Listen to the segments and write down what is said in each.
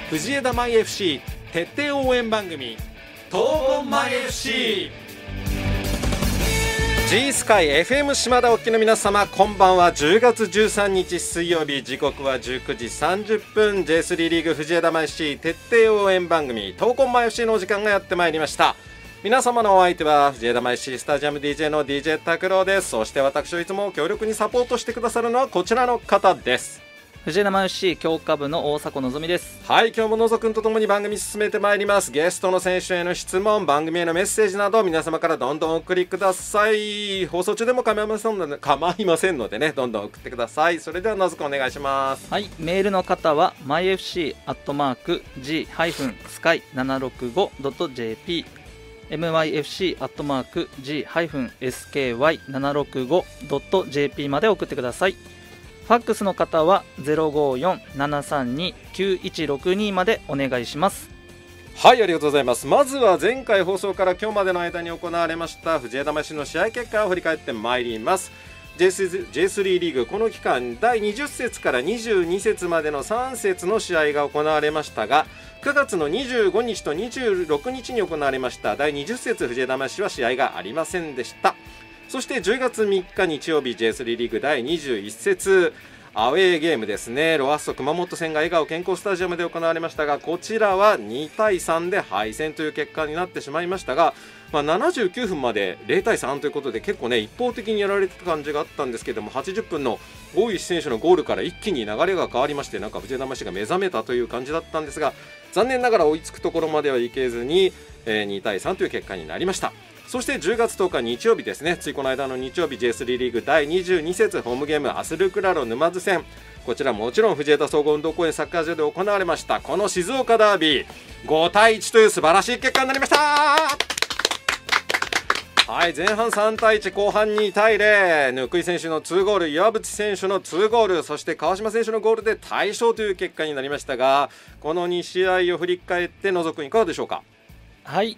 藤枝マイ FC 徹底応援番組東言マイ FC。 G スカイ FM 島田お聞きの皆様、こんばんは。10月13日水曜日、時刻は19時30分 J3 リーグ藤枝マイ FC 徹底応援番組東言マイ FC のお時間がやってまいりました。皆様のお相手は藤枝マイ FC スタジアム DJ の DJ 拓郎です。そして私をいつも強力にサポートしてくださるのはこちらの方です。 藤枝マイ FC 強化部の大迫のぞみです。 はい、今日ものぞくんとともに番組進めてまいります。ゲストの選手への質問、番組へのメッセージなど皆様からどんどんお送りください。放送中でも構いませんのでね、どんどん送ってください。それではのぞくんお願いします。 はい、メールの方は myfc@g-sky765.jp myfc@g-sky765.jp まで送ってください。ファックスの方は 054-732-9162 までお願いします。 はい、ありがとうございます。まずは前回放送から今日までの間に行われました藤枝マイ FC の試合結果を振り返ってまいります。 J3 リーグ、この期間第20節から22節までの3節の試合が行われましたが、9月の25日と26日に行われました第20節藤枝マイ FC は試合がありませんでした。そして10月3日日曜日 J3 リーグ第21節アウェーゲームですね、ロアッソ熊本戦が笑顔健康スタジアムで行われましたが、こちらは2対3で敗戦という結果になってしまいましたが、79分まで0対3ということで結構ね一方的にやられてた感じがあったんですけども、80分の大石選手のゴールから一気に流れが変わりまして、なんか藤枝マイ FC が目覚めたという感じだったんですが、残念ながら追いつくところまではいけずに、2対3という結果になりました。そして10月10日日曜日ですね、ついこの間の日曜日 J3 リーグ第22節ホームゲームアスルクラロ沼津戦、こちらもちろん藤枝総合運動公園サッカー場で行われました。この静岡ダービー5対1という素晴らしい結果になりました。はい、前半3対1、後半2対0、貫井選手の2ゴール、岩渕選手の2ゴール、そして川島選手のゴールで大勝という結果になりましたが、この2試合を振り返ってのぞくんいかがでしょうか。 はい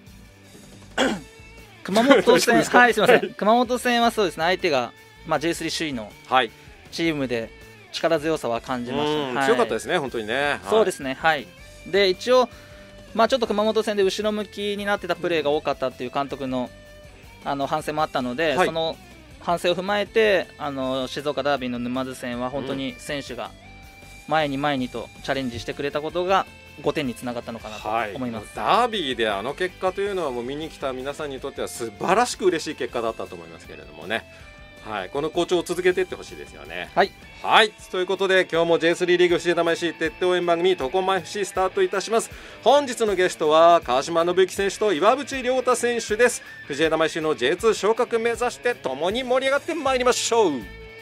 熊本戦はい、すみません。熊本戦はそうですね、相手が、J3 首位のチームで力強さは感じました、 強かったですね、本当にね。 そうですね、はい。で一応、ちょっと熊本戦で後ろ向きになってたプレーが多かったっていう監督の反省もあったので、その反省を踏まえて静岡ダービーの沼津戦は本当に選手が前に前にとチャレンジしてくれたことが5点につながったのかなと思います。 ダービーで結果というのはもう見に来た皆さんにとっては素晴らしく嬉しい結果だったと思いますけれどもね、はい、この好調を続けていってほしいですよね。はい、ということで今日も J3 リーグ藤枝マイ FC 徹底応援番組東言マイ FC スタートいたします。本日のゲストは川島信之選手と岩渕亮太選手です。藤枝マイ FC の J2 昇格目指して共に盛り上がってまいりましょう。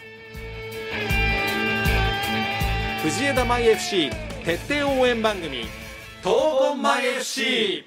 藤枝マイ FC 徹底応援番組東言マイ FC。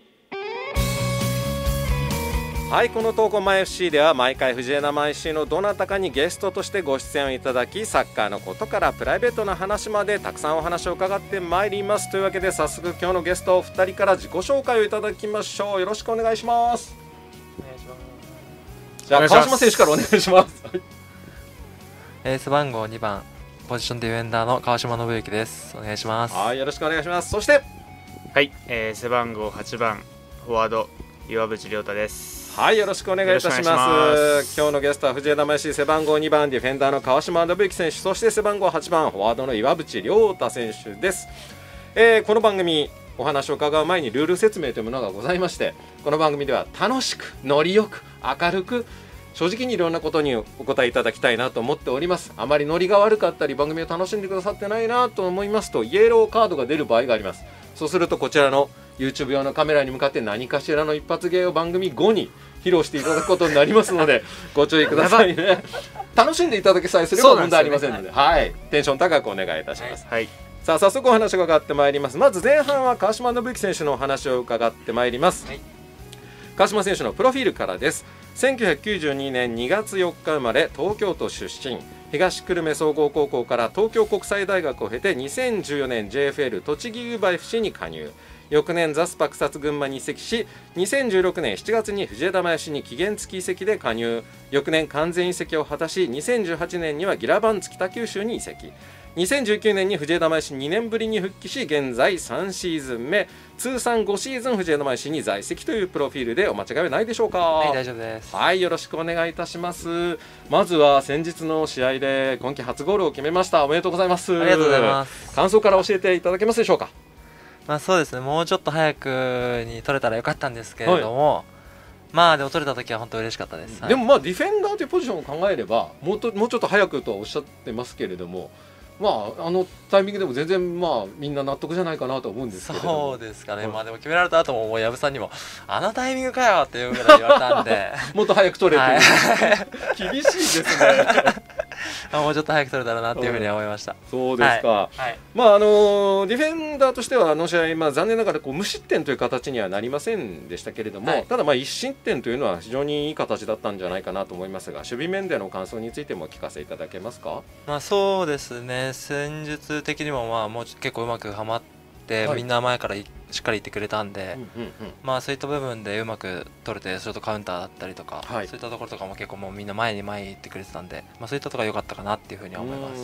はい、この東言マイ FC では毎回藤枝マイ FC のどなたかにゲストとしてご出演をいただき、サッカーのことからプライベートな話までたくさんお話を伺ってまいります。というわけで早速今日のゲストお二人から自己紹介をいただきましょう。よろしくお願いします。 お願いします。 じゃあ川島選手からお願いします。 背番号2番ポジションディフェンダーの川島信之です。お願いします。 はい、よろしくお願いします。そしてはい、背番号8番フォワード岩渕亮太です。 はい、よろしくお願いいたします。今日のゲストは藤枝マイ FC 背番号2番ディフェンダーの川島信之選手、そして背番号8番フォワードの岩渕亮太選手です。この番組お話を伺う前にルール説明というものがございまして、この番組では楽しくノリよく明るく正直にいろんなことにお答えいただきたいなと思っております。あまりノリが悪かったり番組を楽しんでくださってないなと思いますと、イエローカードが出る場合があります。そうするとこちらの YouTube 用のカメラに向かって何かしらの一発芸を番組後に披露していただくことになりますのでご注意くださいね。楽しんでいただけさえすれば問題ありませんので、はい、テンション高くお願いいたします。さあ早速お話を伺ってまいります。まず前半は川島信之選手のお話を伺ってまいります。川島選手のプロフィールからです。1992年2月4日生まれ、東京都出身、東久留米総合高校から東京国際大学を経て2014年 JFL 栃木ユーバ FC に加入。翌年ザスパ草津群馬に移籍し、2016年7月に藤枝マイ FC に期限付き移籍で加入。翌年完全移籍を果たし、2018年にはギラバンツ北九州に移籍。 2019年に藤枝前市2年ぶりに復帰し、現在3シーズン目、通算5シーズン藤枝前市に在籍というプロフィールでお間違いはないでしょうか。 はい、大丈夫です。 はい、よろしくお願いいたします。まずは先日の試合で今季初ゴールを決めました。おめでとうございます。 ありがとうございます。 感想から教えていただけますでしょうか。 そうですね、もうちょっと早くに取れたらよかったんですけれども、でも取れた時は本当嬉しかったです。 でもディフェンダーというポジションを考えればもうちょっと早くとはおっしゃってますけれども、あのタイミングでも全然みんな納得じゃないかなと思うんですけど。 そうですかね、でも決められた後ももう藪さんにもあのタイミングかよっていうぐらい言われたんでもっと早く取れて、厳しいですねもうちょっと早く取れたらなっていうふうに思いました。 そうですか。ディフェンダーとしてはあの試合、残念ながら無失点という形にはなりませんでしたけれども、ただ1失点というのは非常にいい形だったんじゃないかなと思いますが、守備面での感想についても聞かせいただけますか。 そうですね、戦術的にももう結構うまくはまって、みんな前からしっかりいってくれたんで、そういった部分でうまく取れて、それとカウンターだったりとか、そういったところとかも結構もうみんな前に行ってくれてたんで、そういったところが良かったかなっていうふうに思います。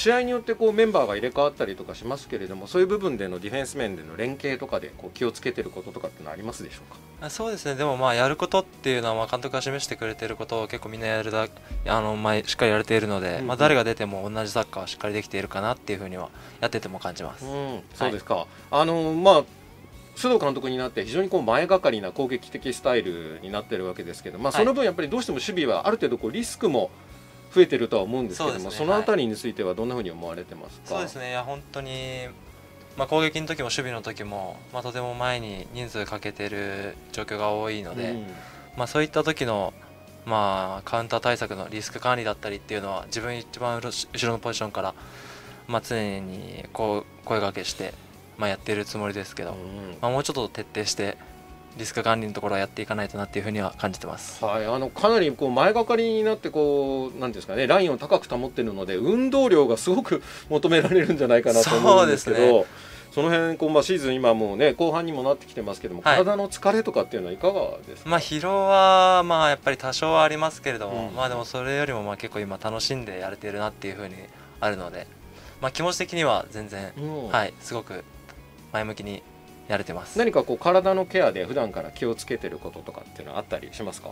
試合によってメンバーが入れ替わったりとかしますけれども、そういう部分でのディフェンス面での連携とかで気をつけてることとかってのありますでしょうか。 そうですね、でもやることっていうのは監督が示してくれていることを結構みんなしっかりやれているので、誰が出ても同じサッカーをしっかりできているかなっていうふうにはやってても感じます。 そうですか。須藤監督になって非常に前がかりな攻撃的スタイルになっているわけですけど、その分やっぱりどうしても守備はある程度リスクも増えてるとは思うんですけども、そのあたりについてはどんなふうに思われてますか。 そうですね、本当に攻撃の時も守備の時も、とても前に人数かけてる状況が多いので、そういった時のカウンター対策のリスク管理だったりっていうのは自分一番後ろのポジションから常に声掛けしてやっているつもりですけど、もうちょっと徹底してリスク管理のところはやっていかないとなっていうふうには感じてます。 かなり前がかりになってなんですかね、ラインを高く保っているので運動量がすごく求められるんじゃないかなと思うんですけど、その辺シーズン今もうね後半にもなってきてますけども、体の疲れとかっていうのはいかがですか。 疲労はやっぱり多少はありますけれども、でもそれよりも結構今楽しんでやれているなっていうふうにあるので、気持ち的には全然、すごく前向きにやれてます。 何か体のケアで普段から気をつけてることとかっていうのはあったりしますか。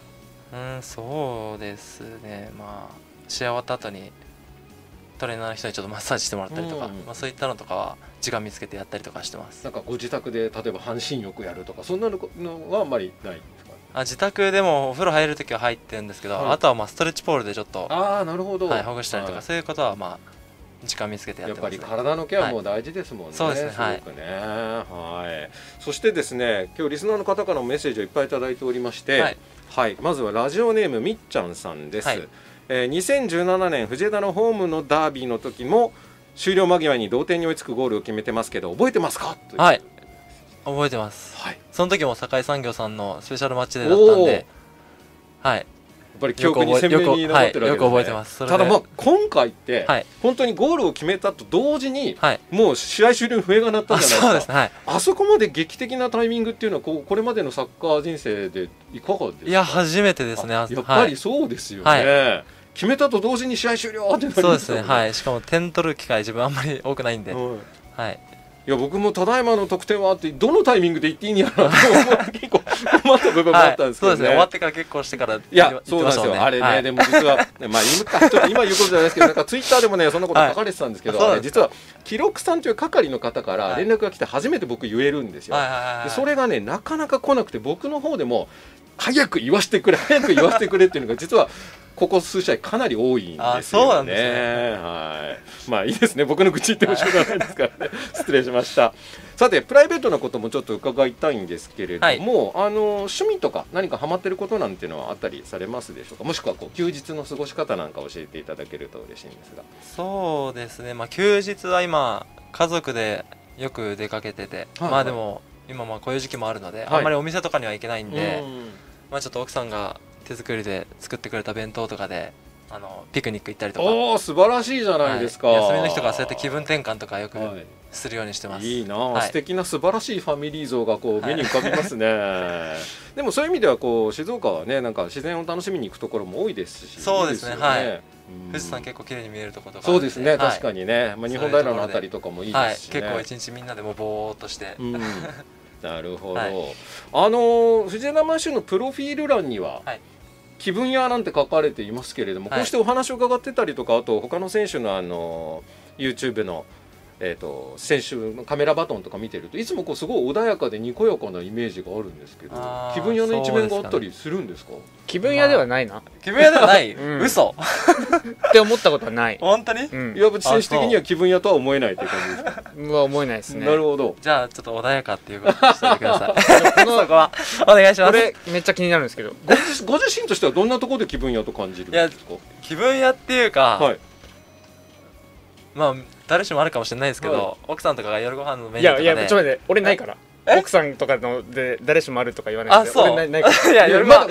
そうですね、試合終わった後にトレーナーの人にちょっとマッサージしてもらったりとか、そういったのとかは時間見つけてやったりとかしてます。 なんかご自宅で例えば半身浴やるとかそんなのはあんまりないですか。 自宅でもお風呂入るときは入ってるんですけど、あとはストレッチポールでちょっとなるほど、 ほぐしたりとか、そういうことは時間見つけてやってますね。 やっぱり体のケアも大事ですもんね。 そうですね、 すごくね。そしてですね、今日リスナーの方からもメッセージをいっぱいいただいておりまして、まずはラジオネームみっちゃんさんです。2017年藤枝のホームのダービーの時も終了間際に同点に追いつくゴールを決めてますけど覚えてますか。 覚えてます。その時も堺産業さんのスペシャルマッチデーだったんで、 やっぱり記憶に鮮明に残ってるわけですね。 よく覚えてます。 ただ今回って本当にゴールを決めたと同時にもう試合終了に笛が鳴ったじゃないですか。あそこまで劇的なタイミングっていうのはこれまでのサッカー人生でいかがですか。 いや初めてですね。 やっぱりそうですよね。決めたと同時に試合終了ってなりました。 そうですね。しかも点取る機会自分あんまり多くないんで。 いや僕もただいまの得点はってどのタイミングで言っていいんやろうと思って結構困った部分もあったんですけどね。 そうですね。終わってから結構してから。 いやそうなんですよ。あれねでも実はちょっと今言うことじゃないですけど、なんかツイッターでもねそんなこと書かれてたんですけど、実は記録さんという係の方から連絡が来て初めて僕言えるんですよ。それがねなかなか来なくて、僕の方でも早く言わせてくれっていうのが実はここ数試合かなり多いんですよね。いいですね。僕の口言ってもしょうがないですからね。失礼しました。さてプライベートなこともちょっと伺いたいんですけれども、趣味とか何かハマってることなんていうのはあったりされますでしょうか。もしくは休日の過ごし方なんか教えていただけると嬉しいんですが。 そうですね。休日は今家族でよく出かけてて、でも今こういう時期もあるので、あんまりお店とかには行けないんで、ちょっと奥さんが手作りで作ってくれた弁当とかでピクニック行ったりとか。 素晴らしいじゃないですか。 休みの日とかそうやって気分転換とかよくするようにしてます。 いいな、素敵な素晴らしいファミリー像が目に浮かびますね。でもそういう意味では静岡はねなんか自然を楽しみに行くところも多いですし。 そうですね。 富士山結構綺麗に見えるところとかそうですね、 はい、 確かにね、まあ、日本平のあたりとかもいいですしね、 はい、結構一日みんなでもぼーっとして、 なるほど、 はい、 藤枝市のプロフィール欄には、 はい、 気分屋なんて書かれていますけれども、こうしてお話を伺ってたりとか、あと他の選手のYouTube の選手のカメラバトンとか見てるといつもこうすごい穏やかでにこやかなイメージがあるんですけど、気分屋の一面があったりするんですか？ 気分屋ではないな、 気分屋ではない、嘘って思ったことはない。 本当に？ 岩渕選手的には気分屋とは思えないという感じですか？ は思えないですね。 なるほど。 じゃあちょっと穏やかっていうことにしてくださいそこはお願いします。 これめっちゃ気になるんですけど、 ご自身としてはどんなところで気分屋と感じるんですか？ 気分屋っていうか、 はい、 まあ誰しもあるかもしれないですけど、はい、奥さんとかが夜ご飯のメニューとかで、 いやちょっと待って、俺ないから、奥さんとかので誰しもあるとか言わないで、俺ないから。 いや夜ご飯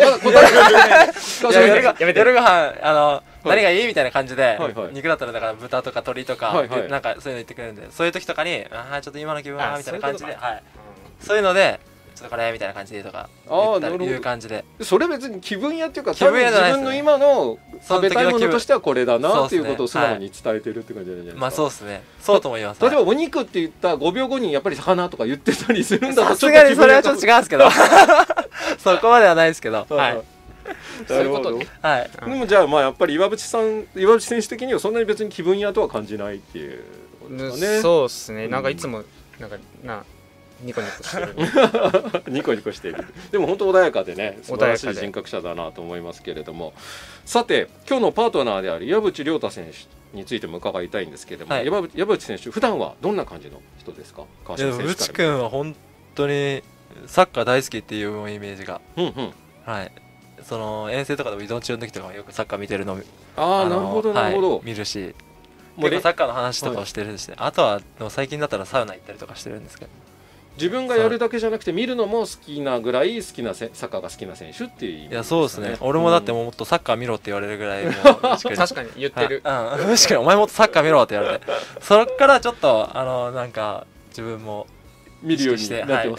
夜ご飯何がいいみたいな感じで、肉だったらだから豚とか鶏とかなんかそういうの言ってくれるんで、そういう時とかにちょっと今の気分はみたいな感じで、そういうのでちょっとこれみたいな感じでとかいう感じで、それ別に気分屋っていうか、多分自分の今の食べたいものとしてはこれだなっていうことを素直に伝えてるって感じじゃないですか。 まあそうですね、そうとも言います。 例えばお肉って言った5秒後にやっぱり魚とか言ってたりするんだと、 さすがにそれはちょっと違うんですけどそこまではないですけど、はい、 なるほど。 はい。 でもじゃあまあやっぱり岩渕選手的にはそんなに別に気分屋とは感じないっていうことですかね。 そうですね。なんかいつもなんかニコニコしてるニコニコしている。でも本当穏やかでね、素晴らしい人格者だなと思いますけれども、さて今日のパートナーである岩渕亮太選手についても伺いたいんですけれども、岩渕選手普段はどんな感じの人ですか？ 川島選手から。渕君は本当にサッカー大好きっていうイメージが、はい。その遠征とかでも移動中の時とかもよくサッカー見てるの、 なるほどなるほど、 見るし、結構サッカーの話とかをしてるし、あとは最近だったらサウナ行ったりとかしてるんですけど。 自分がやるだけじゃなくて見るのも好きなぐらい好きなサッカーが好きな選手っていう意味ですね。 いやそうですね、俺もだってもっとサッカー見ろって言われるぐらい確かに言ってる、 確かにお前もっとサッカー見ろって言われて、そっからちょっとなんか自分も見るようになってます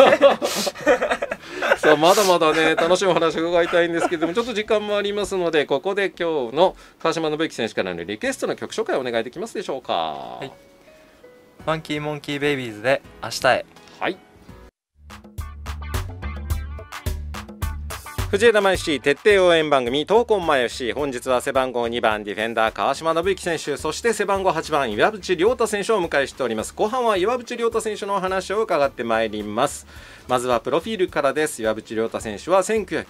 か？さあまだまだね楽しいお話を伺いたいんですけども、ちょっと時間もありますので、ここで今日の川島信之選手からのリクエストの曲紹介をお願いできますでしょうか？はい、 ファンキーモンキーベイビーズで明日へ。 はい、藤枝舞 FC 徹底応援番組闘魂舞 FC、 本日は背番号2番ディフェンダー川島信之選手、そして背番号8番岩渕亮太選手をお迎えしております。後半は岩渕亮太選手のお話を伺ってまいります。まずはプロフィールからです。岩渕亮太選手は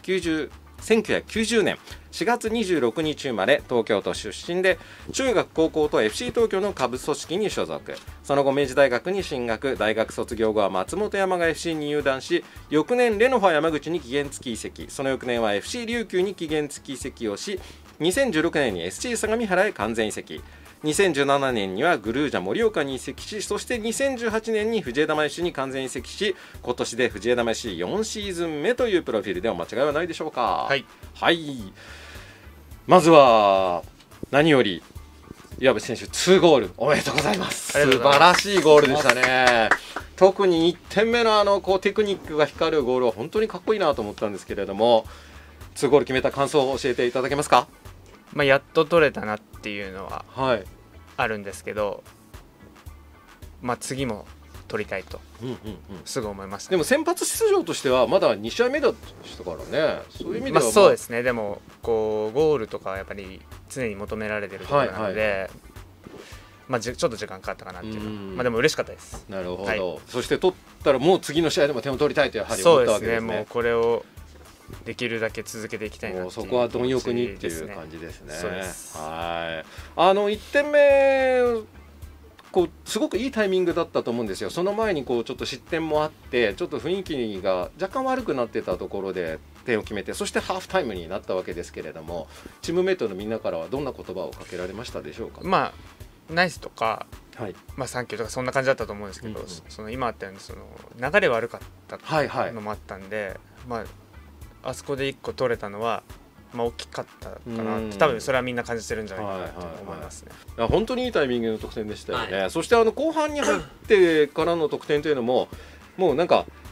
1990年4月26日生まれ、東京都出身で、中学高校と FC 東京の下部組織に所属。その後明治大学に進学、大学卒業後は松本山雅 FC に入団し、翌年レノファ山口に期限付き移籍、その翌年は FC 琉球に期限付き移籍をし、2016年に SC 相模原へ完全移籍、2017年にはグルージャ盛岡に移籍し、そして2018年に藤枝舞 FC に完全移籍し、今年で藤枝舞 FC4 シーズン目というプロフィールでお間違いはないでしょうか？ はい、 はい、まずは何より岩渕選手2ゴールおめでとうございます。素晴らしいゴールでしたね。特に1点目のこうテクニックが光るゴールは本当にかっこいいなと思ったんですけれども、2ゴール決めた感想を教えていただけますか？ やっと取れたなっていうのはあるんですけど、次も取りたいとすぐ思いました、ね。 でも先発出場としてはまだ2試合目だったからね、そういう意味では、 そうですね。でもこうゴールとかはやっぱり常に求められてるところなので、ちょっと時間かかったかなっていうの、でも嬉しかったです。 なるほど、そして取ったらもう次の試合でも点を取りたいとやはり思ったわけですね。 そうですね、もうこれをできるだけ続けていきたいなっていう、 そこは貪欲にっていう感じですね。 そうです。 はい、1点目すごくいいタイミングだったと思うんですよ。その前にちょっと失点もあって、ちょっと雰囲気が若干悪くなってたところで点を決めて、そしてハーフタイムになったわけですけれども、チームメイトのみんなからはどんな言葉をかけられましたでしょうか？ ナイスとか、サンキューとかそんな感じだったと思うんですけど、その今あったように流れ悪かったのもあったんで、あそこで1個取れたのは大きかったかなって、多分それはみんな感じてるんじゃないかなと思いますね。 本当にいいタイミングの得点でしたよね。そして後半に入ってからの得点というのも、もうなんか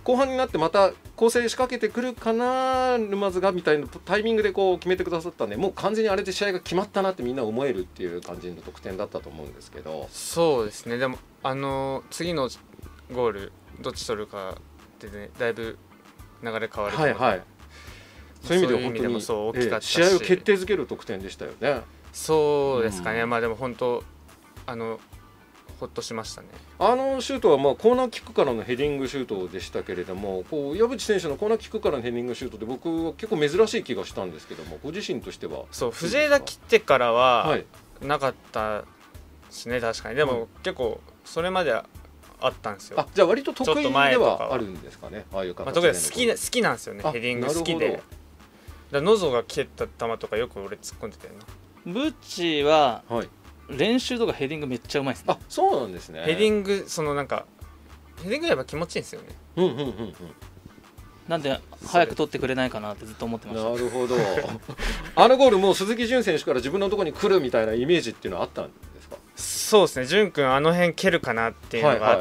後半になってまた構成仕掛けてくるかな沼津がみたいなタイミングでこう決めてくださったんで、もう完全にあれで試合が決まったなってみんな思えるっていう感じの得点だったと思うんですけど。 そうですね。でも次のゴールどっち取るかでね、だいぶ流れ変わるので、 はいはい、そういう意味では本当にそう大きかったし、 試合を決定づける得点でしたよね。 そうですかね、まあでも本当ほっとしましたね。 シュートはまあコーナーキックからのヘディングシュートでしたけれども、こう岩渕選手のコーナーキックからのヘディングシュートで僕は結構珍しい気がしたんですけども、ご自身としては。 そう、藤枝切ってからはなかったですね、確かに。でも、結構それまであったんですよ。 じゃあ割と得意ではあるんですかね、ああいう形で。 特に好きなんですよね、ヘディング好きで。ノゾが蹴った球とかよく俺突っ込んでたよな。 ブッチは、練習とかヘディングめっちゃうまいですね。 そうなんですね。 ヘディングヘディングやっぱ気持ちいいんですよね。 なんで早く取ってくれないかなってずっと思ってました。 なるほど。あのゴールも鈴木純選手から自分のところに来るみたいなイメージっていうのはあったんですか？ そうですね、純君あの辺蹴るかなっていうのがあって、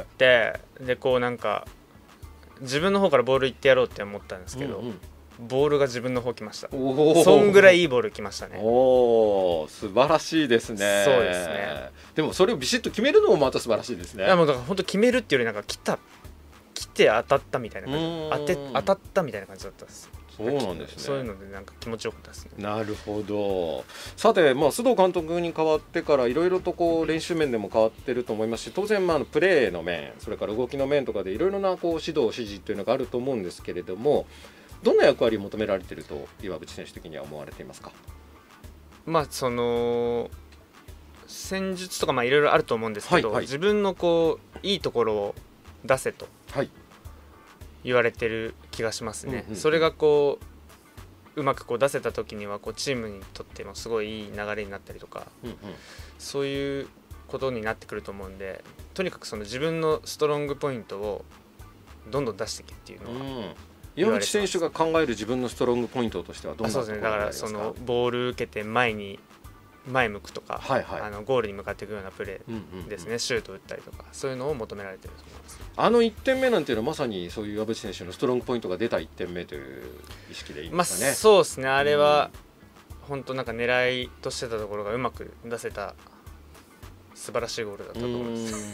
でこうなんか自分の方からボール行ってやろうって思ったんですけど、ボールが自分の方来ました。そんぐらいいいボール来ましたね。 素晴らしいですね。 そうですね。 でもそれをビシッと決めるのもまた素晴らしいですね。 いやもうだから本当決めるっていうよりなんか来て当たったみたいな感じ、当たったみたいな感じだったんです。 そうなんですね。 そういうのでなんか気持ちよかったですね。 なるほど。さて、須藤監督に代わってからいろいろとこう練習面でも変わってると思いますし、当然プレーの面、それから動きの面とかでいろいろなこう指導指示というのがあると思うんですけれども、どんな役割を求められていると岩渕選手的には思われていますか？ その戦術とかいろいろあると思うんですけど、自分のこういいところを出せと言われてる気がしますね。それがこううまくこう出せた時にはこうチームにとってもすごいいい流れになったりとか、そういうことになってくると思うんで、とにかくその自分のストロングポイントをどんどん出していけっていうのは、 岩渕選手が考える自分のストロングポイントとしてはどんなところになりますか？ そうですね、だからそのボール受けて前向くとか、ゴールに向かっていくようなプレーですね、シュート打ったりとか、そういうのを求められていると思います。 1点目なんていうのはまさにそういう岩渕選手のストロングポイントが出た1点目という意識でいいですかね。 そうですね、あれは本当なんか狙いとしてたところがうまく出せた素晴らしいゴールだったと思い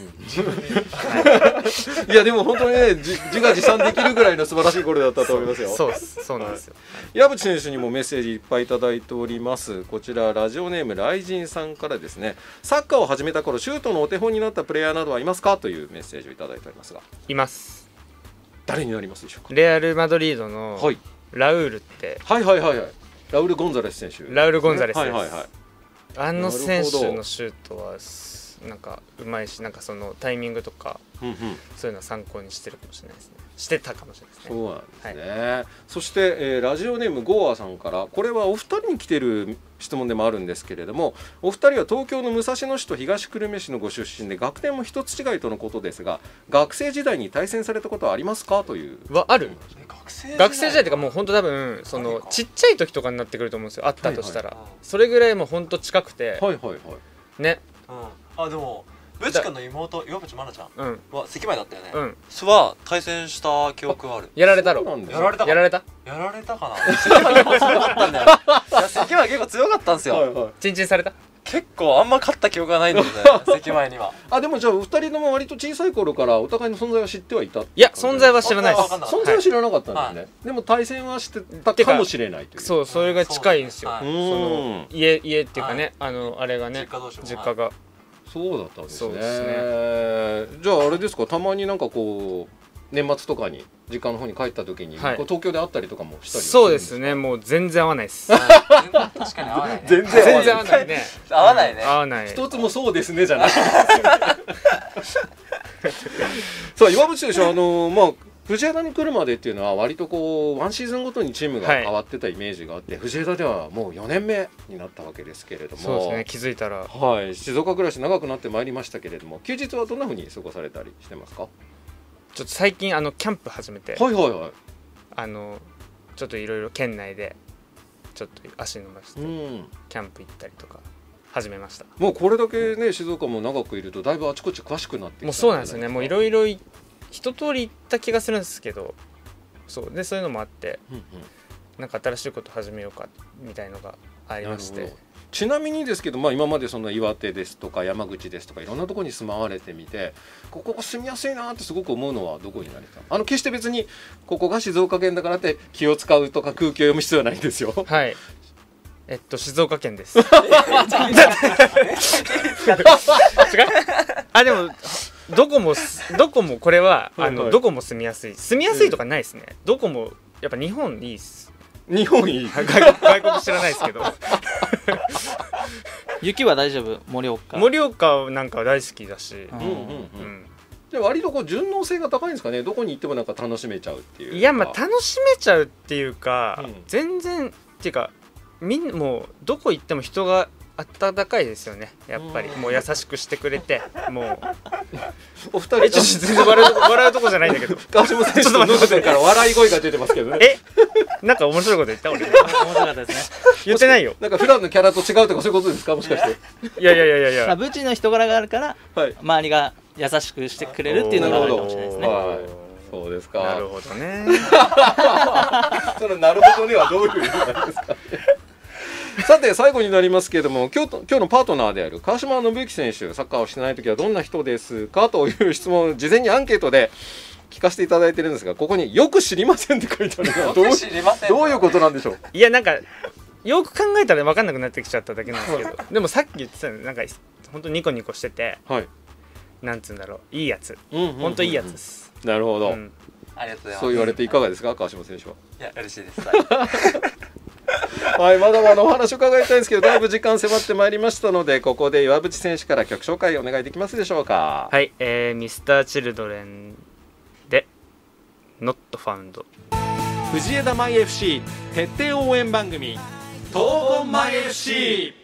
ます。 いやでも本当にね、自画自賛できるぐらいの素晴らしいゴールだったと思いますよ。 そうなんですよ。 岩渕選手にもメッセージいっぱいいただいております。こちらラジオネームライジンさんからですね、サッカーを始めた頃シュートのお手本になったプレイヤーなどはいますかというメッセージをいただいておりますが。 います。 誰になりますでしょうか？ レアル・マドリードのラウールって、 ラウール・ゴンザレス選手、 ラウール・ゴンザレスです。あの選手のシュートはなんかうまいし、なんかそのタイミングとか、そういうのを参考にしてるかもしれないですね。してたかもしれないですね。 そうなんですね。そして、ラジオネームゴーアさんから、これはお二人に来てる質問でもあるんですけれども、お二人は東京の武蔵野市と東久留米市のご出身で学年も一つ違いとのことですが、学生時代に対戦されたことはありますかという。 ある。学生時代というかもう本当多分そのちっちゃい時とかになってくると思うんですよ。あったとしたら、それぐらいもう本当近くて、ね。 でもブチ君の妹岩渕真奈ちゃんは関前だったよね。は対戦した記憶がある。 やられたろ。 やられたかな。強かったんだよ。関前結構強かったんですよ。 チンチンされた。 結構あんま勝った記憶がないんだよね、関前には。 でもじゃあお二人とも割と小さい頃からお互いの存在は知ってはいた？いや、存在は知らないです。 存在は知らなかったんですね。でも対戦はしてたかもしれないという。 そう、それが近いんですよ。その家っていうかね、あれがね、実家が。 そうだったんですね。じゃああれですか、たまになんかこう年末とかに実家の方に帰った時に、東京で会ったりとかもしたり。 そうですね、もう全然合わないです。 確かに合わないね。全然合わないね。 合わないね。 合わない。 一つもそうですねじゃない。さあ岩渕選手、藤枝に来るまでっていうのは割とこうワンシーズンごとにチームが変わってたイメージがあって、藤枝ではもう4年目になったわけですけれども、 そうですね、気づいたら、 静岡暮らし長くなってまいりましたけれども、休日はどんな風に過ごされたりしてますか？ ちょっと最近キャンプ始めて、ちょっといろいろ県内でちょっと足伸ばしてキャンプ行ったりとか始めました。 もうこれだけね、静岡も長くいるとだいぶあちこち詳しくなってきた。 もうそうなんですよね。もういろいろ一通り行った気がするんですけど、そういうのもあって、なんか新しいこと始めようかみたいのがありまして。 ちなみにですけど、今までその岩手ですとか山口ですとかいろんなところに住まわれてみて、ここが住みやすいなってすごく思うのはどこになりますか？決して別にここが静岡県だからって気を使うとか空気を読む必要はないんですよ。 はい、静岡県です。違う？あ、でもどこもこれはどこも住みやすいとかないですね。どこもやっぱ日本いいっす。 日本いい。 外国知らないですけど。 雪は大丈夫？盛岡なんか大好きだし。 じゃあ割とこう順応性が高いんですかね。どこに行ってもなんか楽しめちゃうっていう。 いや、まあ楽しめちゃうっていうか、全然っていうかもうどこ行っても人が温かいですよね。やっぱりもう優しくしてくれて、もうお二人全然笑うとこじゃないんだけど、 川島選手の喉から笑い声が出てますけどね。 なんか面白いこと言った？俺面白かったですね。 言ってないよ。 なんか普段のキャラと違うとかそういうことですか、もしかして。 いや、 ブチの人柄があるから周りが優しくしてくれるっていうのがあるかもしれないですね。 そうですか。 なるほどね。 そのなるほどねはどういう意味なんですかね。さて最後になりますけれども、今日のパートナーである川島信之選手、サッカーをしてない時はどんな人ですかという質問を事前にアンケートで聞かせていただいてるんですが、ここによく知りませんって書いてあるのはどういうことなんでしょう。 いや、なんかよく考えたら分かんなくなってきちゃっただけなんですけど、でもさっき言ってたのなんか本当ニコニコしてて、なんつうんだろう、いいやつ、本当いいやつです。 なるほど、 ありがとうございます。 そう言われていかがですか、川島選手は。 いや、嬉しいです。 はい、まだまだお話を伺いたいんですけど、だいぶ時間迫ってまいりましたので、ここで岩渕選手から曲紹介お願いできますでしょうか。 はい、Mr.Children で Not Found。 藤枝マイ FC 徹底応援番組東言マイ FC。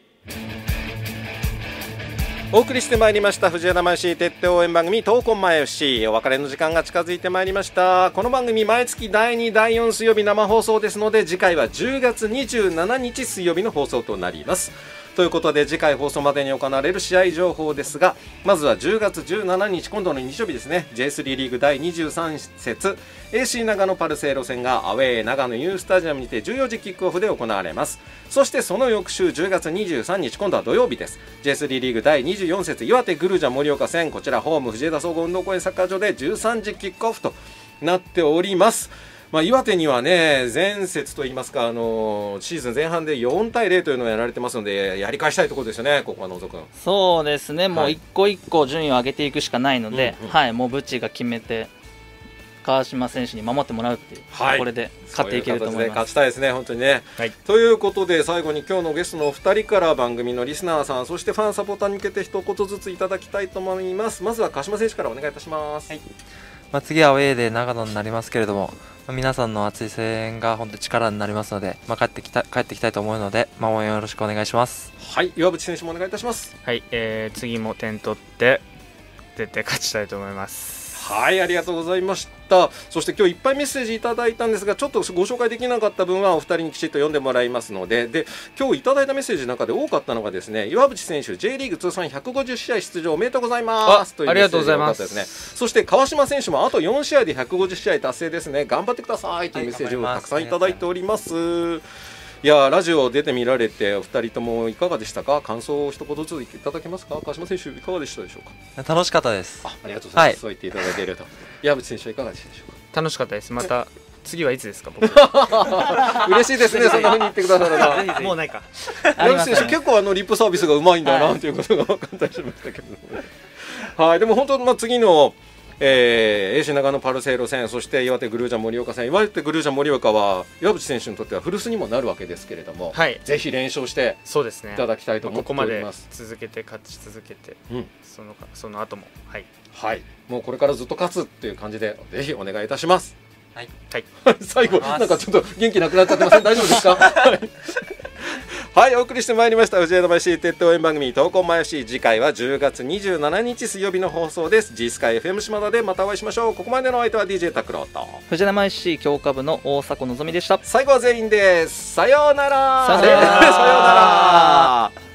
お送りしてまいりました藤枝マイ FC 徹底応援番組東言マイ FC、 お別れの時間が近づいてまいりました。この番組毎月第2第4水曜日生放送ですので、次回は10月27日水曜日の放送となります。ということで次回放送までに行われる試合情報ですが、まずは10月17日今度の日曜日ですね、 J3 リーグ第23節 AC 長野パルセイロ戦がアウェー長野ユースタジアムにて14時キックオフで行われます。そしてその翌週10月23日今度は土曜日です。 J3 リーグ第24節岩手グルジャ盛岡戦、こちらホーム藤枝総合運動公園サッカー場で13時キックオフとなっております。岩手にはね、前節といいますか、シーズン前半で4対0というのをやられてますので、やり返したいところですよね、ここは野蔵君。 そうですね、もう一個一個順位を上げていくしかないので、もうブチが決めて川島選手に守ってもらうっていう、これで勝っていけると思います。そういう形で勝ちたいですね、本当にね。ということで最後に今日のゲストのお二人から番組のリスナーさん、そしてファンサポーターに向けて一言ずついただきたいと思います。まずは川島選手からお願いいたします。 次はアウェーで長野になりますけれども、皆さんの熱い声援が本当に力になりますので、帰ってきたいと思うので、応援よろしくお願いします。 はい、岩渕選手もお願いいたします。 はい、次も点取って絶対勝ちたいと思います。 はい、ありがとうございました。そして今日いっぱいメッセージいただいたんですが、ちょっとご紹介できなかった分はお二人にきちっと読んでもらいますので、今日いただいたメッセージの中で多かったのがですね、岩渕選手 J リーグ通算150試合出場おめでとうございますというメッセージが多かったですね。そして川島選手もあと4試合で150試合達成ですね、頑張ってくださいというメッセージをたくさんいただいております。いや、ラジオ出てみられてお二人ともいかがでしたか。感想を一言ずついただけますか。川島選手いかがでしたでしょうか。 楽しかったです。 ありがとうございます、そう言っていただけると。岩渕選手はいかがでしたでしょうか。 楽しかったです。また次はいつですか。僕嬉しいですね、そんな風に言ってくださるな。 もうないか。 岩渕選手結構リップサービスがうまいんだなということが分かったりしましたけども、はい、でも本当次のAC 長野パルセイロ戦、そして岩手グルージャ盛岡戦、岩手グルージャ盛岡は岩渕選手にとっては古巣にもなるわけですけれども、ぜひ連勝していただきたいと思っております。 ここまで続けて勝ち続けて、その後ももうこれからずっと勝つっていう感じでぜひお願いいたします。 最後なんかちょっと元気なくなっちゃってません？大丈夫ですか？はい、お送りしてまいりました藤枝マイ FC 徹底応援番組東言マイ FC、 次回は10月27日水曜日の放送です。 G スカイ FM 島田でまたお会いしましょう。ここまでのお相手は DJ 拓郎と藤枝マイ FC 強化部の大迫のぞみでした。 最後は全員です。さようなら。 さようなら。